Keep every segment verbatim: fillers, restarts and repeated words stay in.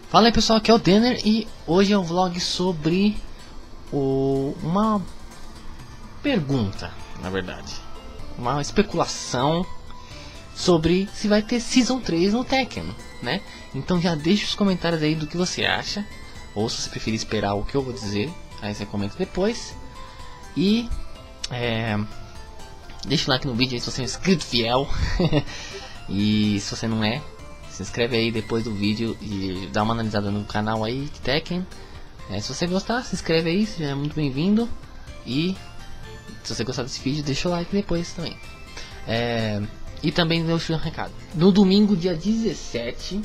Fala aí pessoal, aqui é o Denner e hoje é um vlog sobre o, uma pergunta, na verdade, uma especulação sobre se vai ter Season três no Tekken, né? Então já deixa os comentários aí do que você acha, ou se você preferir esperar o que eu vou dizer, aí você comenta depois. E é, deixa o like no vídeo aí se você é um inscrito fiel e se você não é, se inscreve aí depois do vídeo e dá uma analisada no canal aí de Tekken. É, se você gostar, se inscreve aí, seja muito bem-vindo. E se você gostar desse vídeo, deixa o like depois também. É, e também deixa um recado. No domingo, dia dezessete,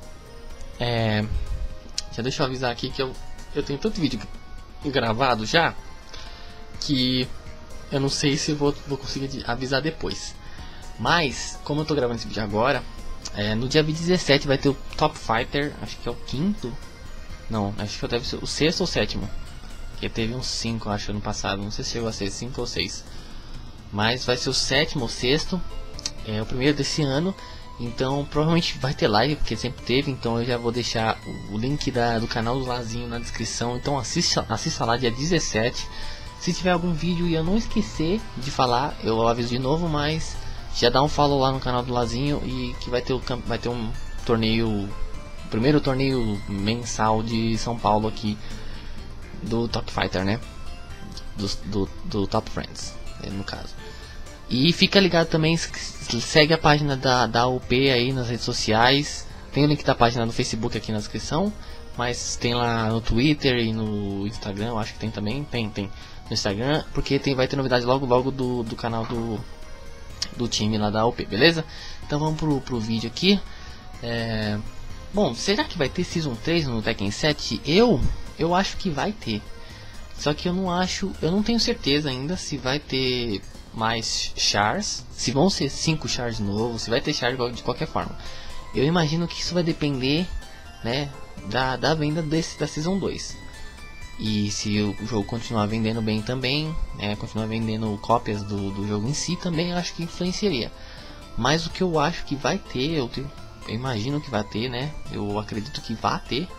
é, já deixa eu avisar aqui que eu, eu tenho tanto vídeo gravado já que eu não sei se eu vou, vou conseguir avisar depois. Mas, como eu tô gravando esse vídeo agora, é, no dia dezessete vai ter o Top Fighter, acho que é o quinto. Não, acho que deve ser o sexto ou sétimo. Porque teve uns cinco, acho, ano passado. Não sei se chegou a ser cinco ou seis. Mas vai ser o sétimo ou sexto. É o primeiro desse ano. Então provavelmente vai ter live, porque sempre teve. Então eu já vou deixar o link da, do canal do Lazinho na descrição. Então assista, assista lá dia dezessete. Se tiver algum vídeo e eu não esquecer de falar, eu aviso de novo, mas já dá um follow lá no canal do Lazinho e que vai ter, o, vai ter um torneio, o primeiro torneio mensal de São Paulo aqui do Top Fighter, né? Do, do, do Top Friends, no caso. E fica ligado também, segue a página da, da U P aí nas redes sociais. Tem o link da página no Facebook aqui na descrição, mas tem lá no Twitter e no Instagram, acho que tem também, tem, tem no Instagram, porque tem, vai ter novidade logo logo do, do canal do, do time lá da U P, beleza? Então vamos pro, pro vídeo aqui. É, bom, será que vai ter Season três no Tekken sete? Eu, eu acho que vai ter. Só que eu não acho, eu não tenho certeza ainda se vai ter mais chars, se vão ser cinco chars novos, se vai ter char de qualquer forma. Eu imagino que isso vai depender, né, da, da venda desse, da Season dois. E se o jogo continuar vendendo bem também, é, continuar vendendo cópias do, do jogo em si, também acho que influenciaria. Mas o que eu acho que vai ter, eu, te, eu imagino que vai ter, né, eu acredito que vai ter,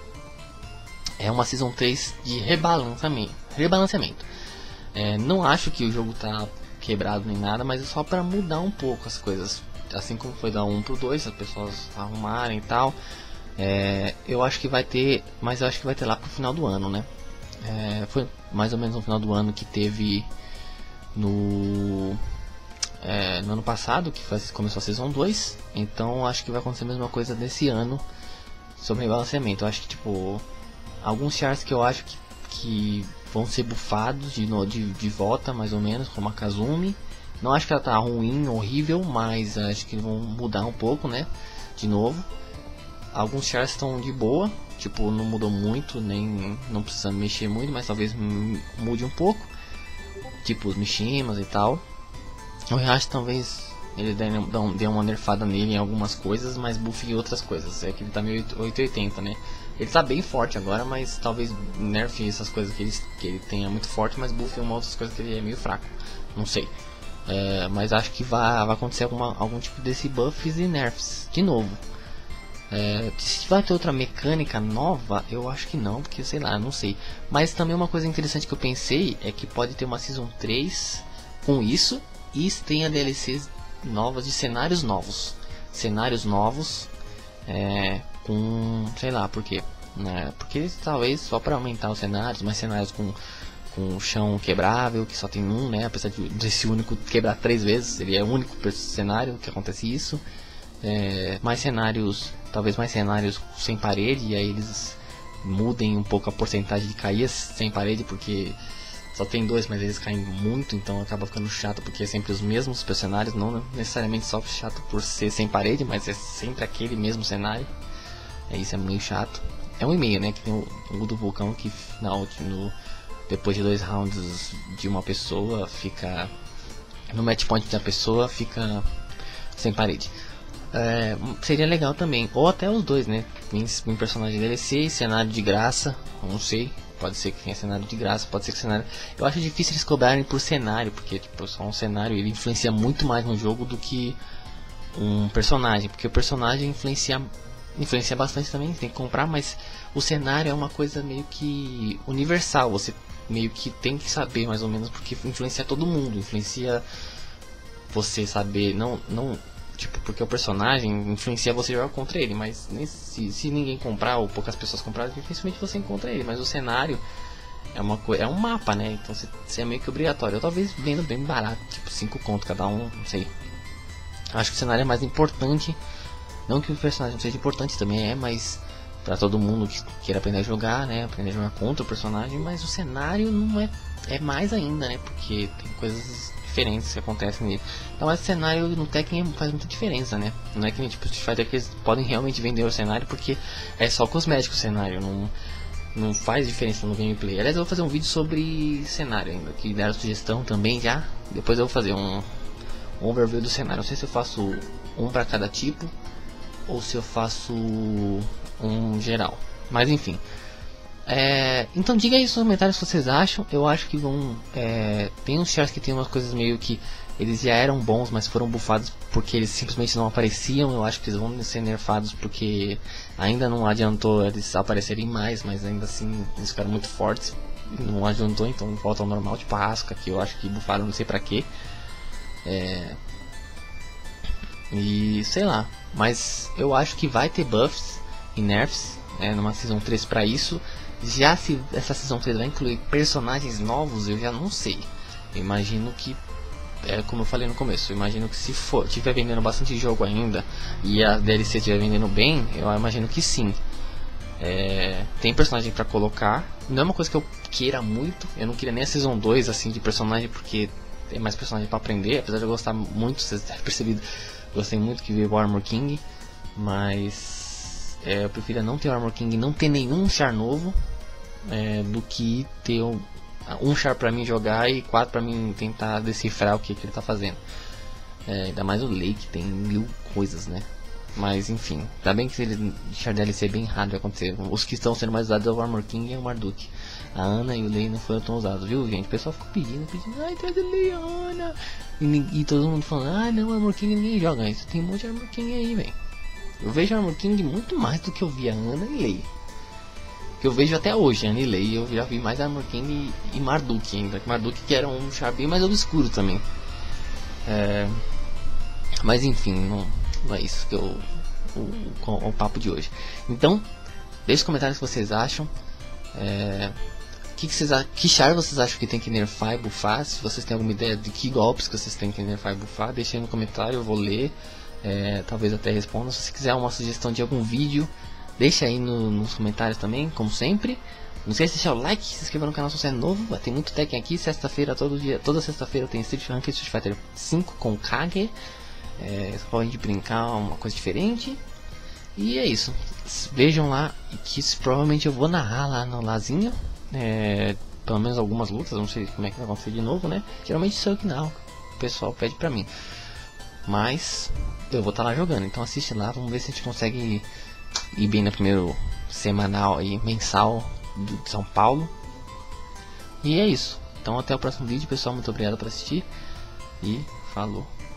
é uma Season três de rebalanceamento. rebalanceamento. É, não acho que o jogo tá quebrado nem nada, mas é só para mudar um pouco as coisas. Assim como foi da um pro dois, as pessoas arrumarem e tal. É, eu acho que vai ter, mas eu acho que vai ter lá pro final do ano, né? É, foi mais ou menos no final do ano que teve no, é, no ano passado, que foi, começou a Season dois. Então acho que vai acontecer a mesma coisa nesse ano sobre rebalanceamento. Eu acho que tipo, alguns chars que eu acho que, que vão ser bufados de, de, de volta, mais ou menos, como a Kazumi. Não acho que ela tá ruim, horrível, mas acho que vão mudar um pouco, né? De novo. Alguns chars estão de boa, tipo, não mudou muito, nem não precisa mexer muito, mas talvez mude um pouco. Tipo os Mishimas e tal. O Heihachi talvez ele dê uma nerfada nele em algumas coisas, mas buff em outras coisas. É que ele tá meio oitocentos e oitenta, né? Ele tá bem forte agora, mas talvez nerfe essas coisas que ele, que ele tenha muito forte, mas buff em uma outras coisas que ele é meio fraco. Não sei. É, mas acho que vai, vai acontecer alguma, algum tipo desse buffs e nerfs de novo. É, se vai ter outra mecânica nova, eu acho que não, porque sei lá, não sei. Mas também uma coisa interessante que eu pensei é que pode ter uma Season três com isso e tenha D L Cs novas de cenários novos. Cenários novos é, com, sei lá por quê, né? Porque talvez só para aumentar os cenários, mais cenários com com chão quebrável, que só tem um, né? Apesar de desse único quebrar três vezes, ele é o único cenário que acontece isso. É, mais cenários, talvez mais cenários sem parede, e aí eles mudem um pouco a porcentagem de cair sem parede, porque só tem dois, mas eles caem muito, então acaba ficando chato, porque é sempre os mesmos cenários, não necessariamente só chato por ser sem parede, mas é sempre aquele mesmo cenário. É, isso é meio chato. É um e-mail, né, que tem o, o do vulcão que na última, depois de dois rounds de uma pessoa, fica no match point da pessoa, fica sem parede. É, seria legal também, ou até os dois, né? Um personagem D L C e cenário de graça, não sei. Pode ser que tenha cenário de graça, pode ser que cenário. Eu acho difícil eles cobrarem por cenário, porque tipo, só um cenário ele influencia muito mais no jogo do que um personagem, porque o personagem influencia influencia bastante também, tem que comprar, mas o cenário é uma coisa meio que universal, você meio que tem que saber mais ou menos, porque influencia todo mundo, influencia você saber, não, não tipo, porque o personagem influencia você jogar contra ele, mas nem se, se ninguém comprar ou poucas pessoas comprarem, dificilmente você encontra ele, mas o cenário é uma coisa, é um mapa, né? Então você é meio que obrigatório. Eu talvez vendo bem barato, tipo cinco conto cada um, não sei. Acho que o cenário é mais importante. Não que o personagem não seja importante, também é, mas pra todo mundo que queira aprender a jogar, né? Aprender a jogar contra o personagem, mas o cenário não é, é mais ainda, né? Porque tem coisas diferentes que acontecem nele. Então esse cenário no Tekken faz muita diferença, né? Não é que nem tipo Street Fighter que eles podem realmente vender o cenário porque é só cosmético o cenário, não, não faz diferença no gameplay. Aliás, eu vou fazer um vídeo sobre cenário ainda, que deram sugestão também já. Depois eu vou fazer um, um overview do cenário. Não sei se eu faço um para cada tipo ou se eu faço um geral, mas enfim. É, então diga aí nos comentários o que vocês acham. Eu acho que vão é, tem uns chars que tem umas coisas meio que eles já eram bons, mas foram bufados porque eles simplesmente não apareciam. Eu acho que eles vão ser nerfados porque ainda não adiantou eles aparecerem mais, mas ainda assim eles ficaram muito fortes, não adiantou, então volta ao normal, tipo a Asuka, que eu acho que bufaram não sei pra quê. É, e sei lá, mas eu acho que vai ter buffs e nerfs é, numa Season três pra isso. Já se essa Season três vai incluir personagens novos, eu já não sei. Eu imagino que, é, como eu falei no começo, eu imagino que se for tiver vendendo bastante jogo ainda e a D L C estiver vendendo bem, eu imagino que sim. É, tem personagem pra colocar, não é uma coisa que eu queira muito. Eu não queria nem a Season dois assim de personagem, porque tem mais personagem pra aprender. Apesar de eu gostar muito, vocês devem ter percebido, gostei muito que veio o Armor King, mas é, eu prefiro não ter o Armor King, não ter nenhum char novo, é, do que ter um, um char pra mim jogar e quatro pra mim tentar decifrar o que, que ele tá fazendo. É, ainda mais o Lei, que tem mil coisas, né? Mas enfim, tá bem que ele char D L C é bem raro de acontecer. Os que estão sendo mais usados é o Armor King e o Marduk. A Ana e o Lei não foram tão usados, viu, gente? O pessoal ficou pedindo, pedindo, ai, traz o Lei, Ana. E, e todo mundo falando, ah, não, Armor King ninguém joga isso. Tem um monte de Armor King aí, velho. Eu vejo Armor King muito mais do que eu vi a Ana e Lei. Que eu vejo até hoje, Ana e Lei. Eu já vi mais Armor King e, e Marduk ainda. Marduk que era um char bem mais obscuro também. É... Mas enfim, não, não é isso que eu, o, o, o papo de hoje. Então, deixe nos comentários o que vocês acham. É... Que, que, vocês, que char vocês acham que tem que nerfar e buffar? Se vocês têm alguma ideia de que golpes que vocês têm que nerfar e buffar, deixe aí no comentário, eu vou ler. É, talvez até responda. Se você quiser uma sugestão de algum vídeo, deixa aí no, nos comentários também, como sempre. Não esqueça de deixar o like, se inscreva no canal se você é novo. Tem muito Tekken aqui, sexta-feira, todo dia, toda sexta-feira tem Street Fighter, Street Fighter cinco com Kage. É, você pode brincar uma coisa diferente. E é isso. Vejam lá que isso, provavelmente eu vou narrar lá no Lazinho. É, pelo menos algumas lutas, não sei como é que vai acontecer de novo, né? Geralmente sou eu que não, o pessoal pede pra mim. Mas eu vou estar tá lá jogando, então assiste lá, vamos ver se a gente consegue ir bem no primeiro semanal e mensal de São Paulo. E é isso. Então até o próximo vídeo, pessoal. Muito obrigado por assistir e falou.